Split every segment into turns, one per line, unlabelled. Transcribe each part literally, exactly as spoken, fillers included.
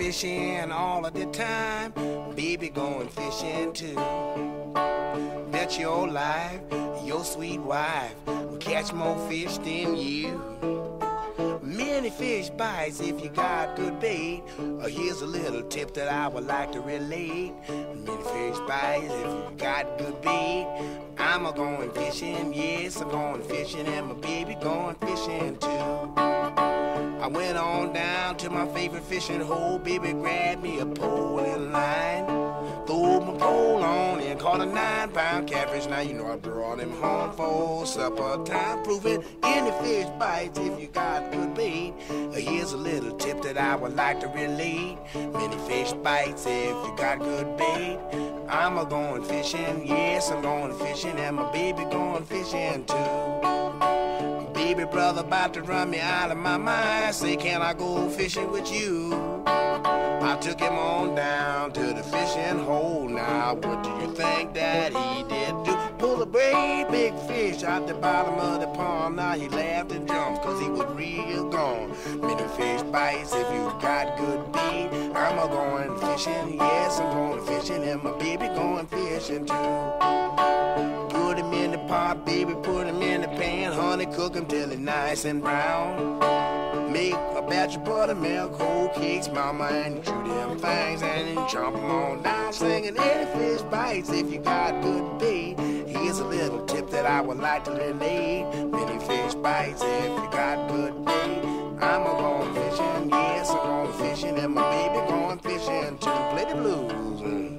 fishing all of the time, baby going fishing too. Bet your life, your sweet wife will catch more fish than you. Many fish bites if you got good bait. Uh, here's a little tip that I would like to relate. Many fish bites if you got good bait. I'm a going fishing, yes, I'm going fishing, and my baby going fishing too. I went on down to my favorite fishing hole, baby grabbed me a pole and line. Threw my pole on and caught a nine pound catfish. Now you know I brought him home for supper time. Proving any fish bites if you got good bait. Uh, here's a little tip that I would like to relate. Many fish bites if you got good bait. I'm a going fishing, yes, I'm going fishing, and my baby going fishing too. Baby brother about to run me out of my mind. Say, can I go fishing with you? I took him on down to the fishing hole. Now, what do you think that he did do? Pull a great big fish out the bottom of the pond. Now he laughed and jumped, cause he was real gone. Many fish bites if you got good bait. I'm a going fishing, yes, I'm going fishing, and my baby going fishing too. Put him in the pot, baby, put him in the pan. Honey, cook him till he's nice and brown. Make a batch of buttermilk, whole cakes, mama, and chew them things and then chomp them on down. Singing any fish bites if you got good bait. Here's a little tip that I would like to relate. Many fish bites if you got good bait. I'm a going fishing, yes, I'm going fishing, and my baby going fishing too. Play the blues. Mm.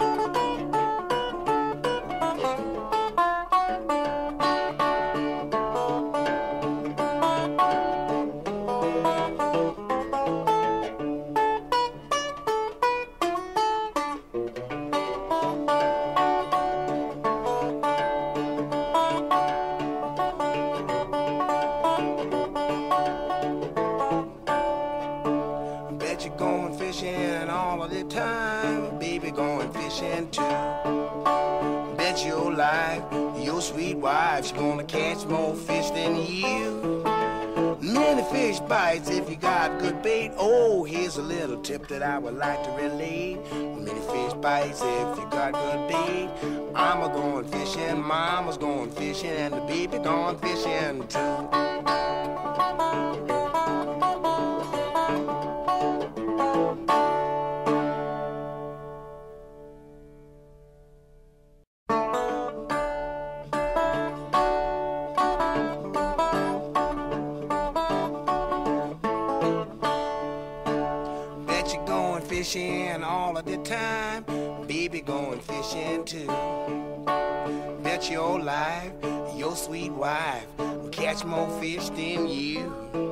Going fishing all of the time, baby going fishing too. Bet your life, your sweet wife's gonna catch more fish than you. Many fish bites if you got good bait. Oh, here's a little tip that I would like to relate. Many fish bites if you got good bait. I'm a going fishing, mama's going fishing, and the baby going fishing too. Fishing all of the time, baby going fishing too. Bet your life, your sweet wife will catch more fish than you.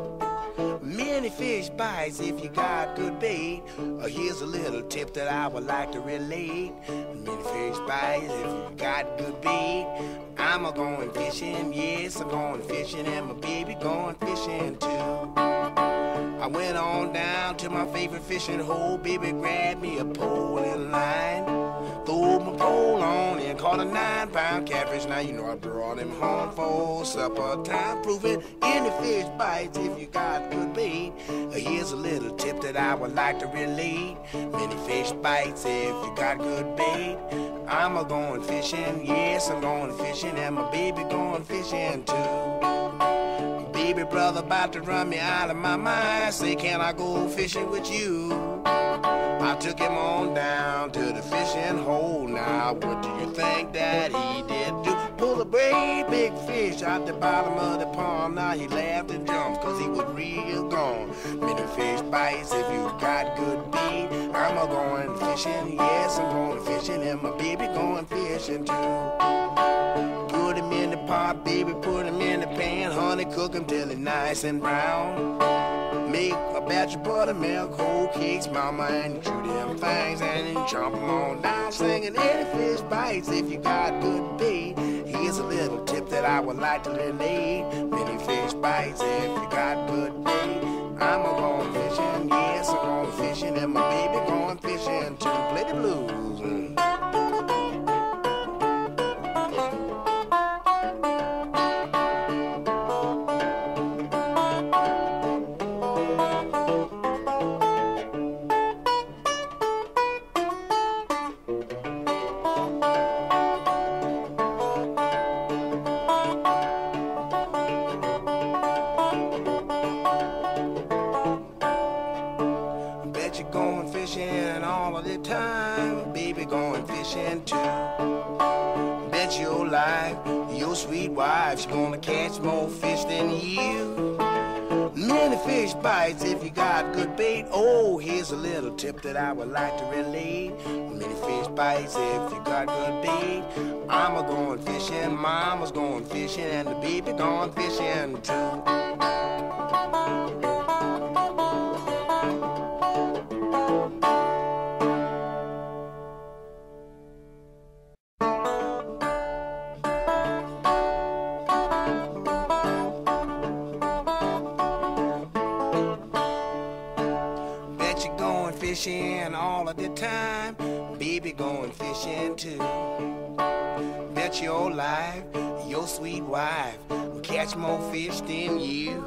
Many fish bites if you got good bait. Uh, here's a little tip that I would like to relate. Many fish bites if you got good bait. I'm a going fishing, yes, I'm going fishing, and my baby going fishing too. I went on down to my favorite fishing hole, baby grabbed me a pole and line. Threw my pole on and caught a nine pound catfish. Now you know I brought him home for supper time. Proving any fish bites if you got good bait. Uh, here's a little tip that I would like to relate. Many fish bites if you got good bait. I'm a going fishing, yes, I'm going fishing, and my baby going fishing too. Baby brother about to run me out of my mind. Say, can I go fishing with you? I took him on down to the fishing hole. Now, what do you think that he did do? Pull a great big fish out the bottom of the pond. Now he laughed and jumped, cause he was real gone. Many fish bites if you got good bait. I'm a going fishing, yes, I'm going fishing, and my baby going fishing too. Put him in the pot, baby, put him in the pan. Honey, cook him till he's nice and brown. Make a batch of buttermilk, whole cakes, mama, and chew them things and then chomp them on down. Singing any fish bites if you got good bait. Here's a little tip that I would like to relate. Many fish bites if you got good bait. I'm a going fishing, yes, I'm going fishing, and my baby going fishing too. Play the blues. Mm. Bet your life, your sweet wife's gonna catch more fish than you. Many fish bites if you got good bait. Oh, here's a little tip that I would like to relate. Many fish bites if you got good bait. I'm a going fishing, mama's going fishing, and the baby going fishing too. Fishing all of the time, baby going fishing too. Bet your life, your sweet wife will catch more fish than you.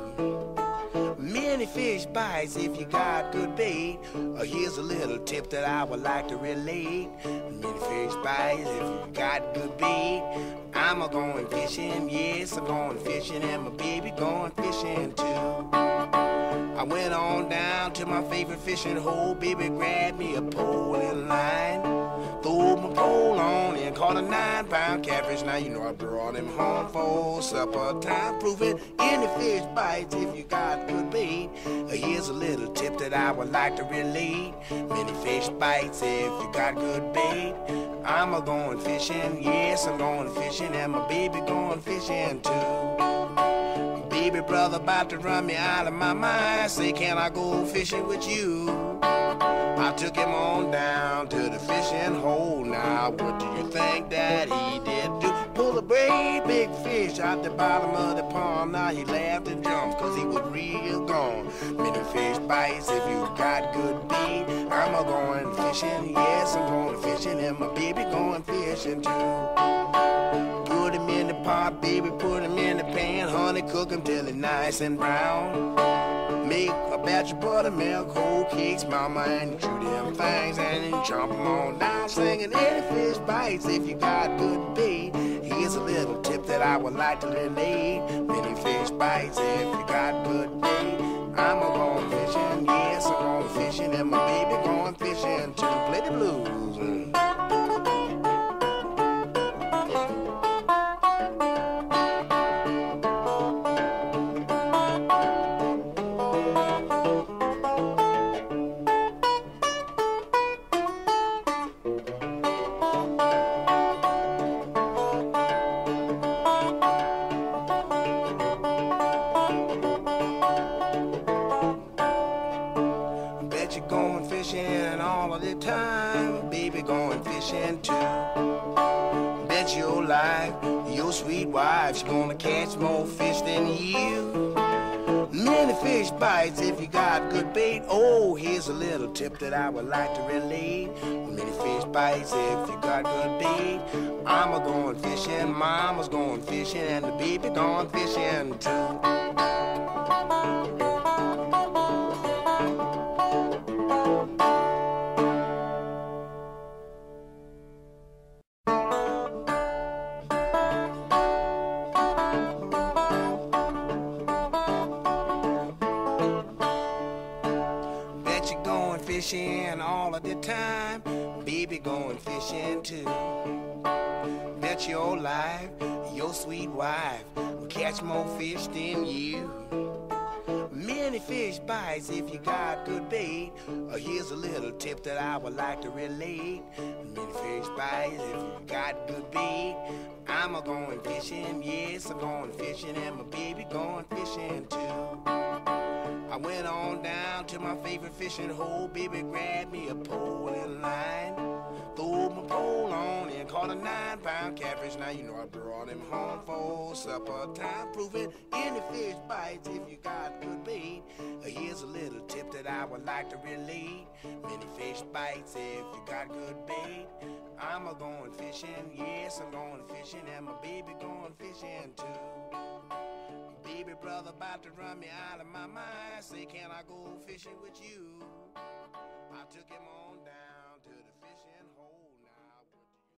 Many fish bites if you got good bait. Uh, here's a little tip that I would like to relate. Many fish bites if you got good bait. I'm a going fishing, yes, I'm going fishing, and my baby going fishing too. I went on down to my favorite fishing hole. Baby grabbed me a pole and line, threw my pole on and caught a nine pound catfish. Now you know I brought him home for supper time. Proving any fish bites if you got good bait. Here's a little tip that I would like to relate. Many fish bites if you got good bait. I'm a going fishing, yes, I'm going fishing, and my baby going fishing too. Baby brother about to run me out of my mind. Say, can I go fishing with you? I took him on down to the fishing hole. Now, what do you think that he did do? Pull a great big fish out the bottom of the pond. Now he laughed and jumped, cause he was real gone. Many fish bites if you got good bait. I'm a going fishing, yes, I'm going fishing, and my baby going fishing too. Put him in the pot, baby, put him in the pan. Honey, cook him till he's nice and brown. Make a batch of buttermilk, whole cakes, mama, and chew them things and then chomp them on down. Singing any fish bites if you got good bait. Here's a little tip that I would like to relate. Many fish bites if you got good bait. I'm a going fishing, yes, I'm going fishing, and my baby going fishing too. Play the blues. Mm. Time, baby going fishing too. Bet your life, your sweet wife's gonna catch more fish than you. Many fish bites if you got good bait. Oh, here's a little tip that I would like to relate. Many fish bites if you got good bait. I'm a going fishing, mama's going fishing, and the baby going fishing too. Fishing all of the time, baby going fishing too. Bet your life, your sweet wife will catch more fish than you. Many fish bites if you got good bait. Uh, here's a little tip that I would like to relate. Many fish bites if you got good bait. I'm a going fishing, yes, I'm going fishing, and my baby going fishing too. I went on down to my favorite fishing hole. Baby grabbed me a pole and line, threw my pole on and caught a nine pound catfish. Now you know I brought him home for supper time. Proving any fish bites if you got good bait. Here's a little tip that I would like to relate. Many fish bites if you got good bait. I'm a going fishing, yes, I'm going fishing, and my baby going fishing too. Baby brother about to run me out of my mind. Say, can I go fishing with you? I